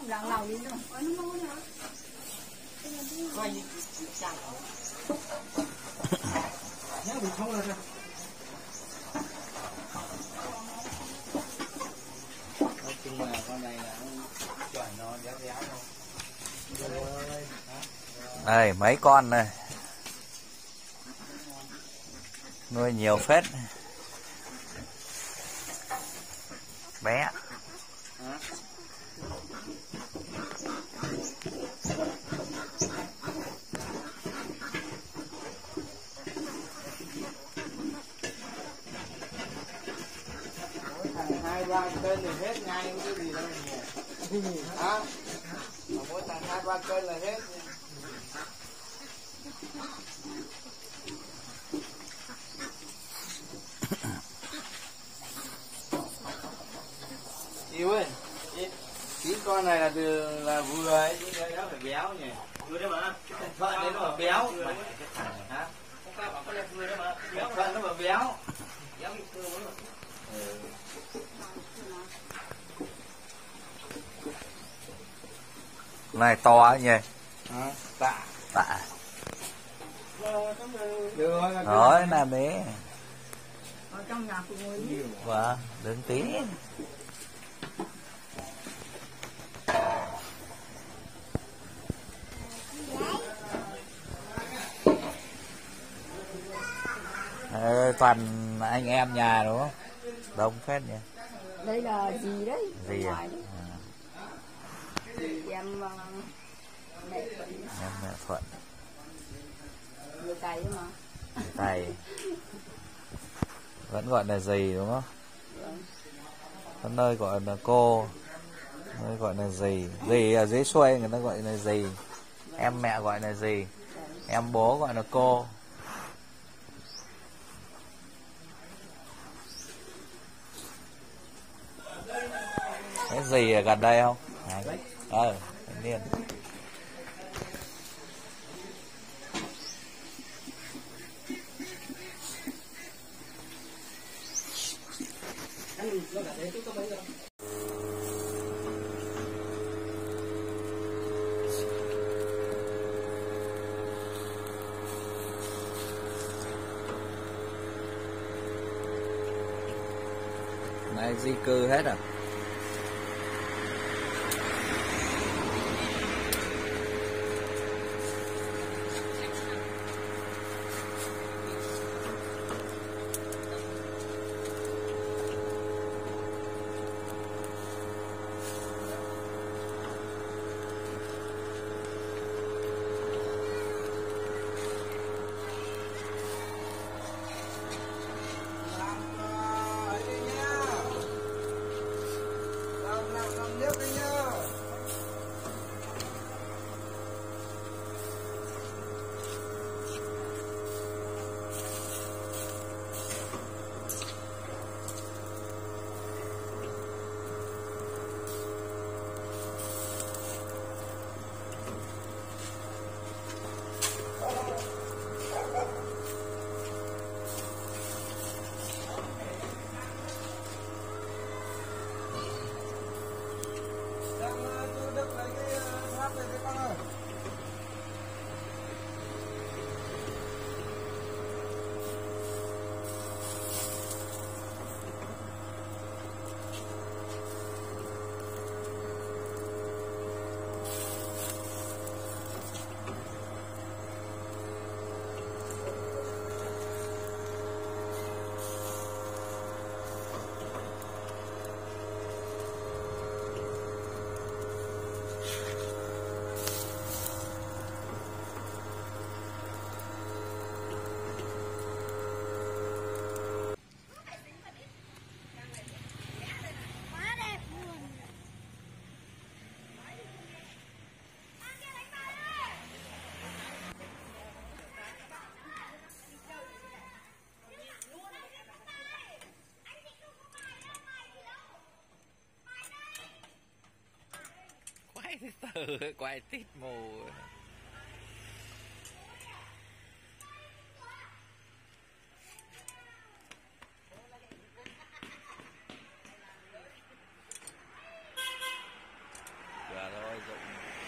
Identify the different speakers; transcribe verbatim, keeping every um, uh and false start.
Speaker 1: không làm nào gì nữa.
Speaker 2: Nhớ bị không lên. Nói chung là con này là chuẩn nó déo déo thôi.
Speaker 3: Đây mấy con này. Nuôi nhiều phết. Bé.
Speaker 2: Hai ba cân thì hết ngay cái gì đâu nhỉ? Hả? Mỗi thằng hai ba cân là hết. Yêu ơi, chín con này là từ là vừa ấy, chứ cái đó phải béo nhỉ? Vừa đấy mà. Thuận đấy nó mà béo. Hả? Không phải bảo con này vừa đấy mà. Béo thuận nó mà béo. Béo bị cơ mà. Ừ.
Speaker 3: Này to ấy nhỉ?
Speaker 2: À, tạ.
Speaker 3: Tạ.
Speaker 2: Được
Speaker 3: Rồi làm đi.
Speaker 1: Ở trong nhà phụ người.
Speaker 3: Vâng, đừng tí. Ờ, toàn anh em nhà đúng không? Đông phết nhỉ?
Speaker 1: Đây là gì đấy?
Speaker 3: Gì à?
Speaker 1: À. Em uh, mẹ Thuận.
Speaker 3: Em mẹ Thuận.
Speaker 1: Người Tây mà.
Speaker 3: Người Tây. Vẫn gọi là dì đúng không?
Speaker 1: Vâng.
Speaker 3: Có nơi gọi là cô, nơi gọi là dì. Dì ở dưới xuôi người ta gọi là dì. Em mẹ gọi là dì. Em bố gọi là cô. Cái gì ở gần đây không? Ờ, thanh niên. Này di cư hết à? Từ quay tít mù. Dạ dụng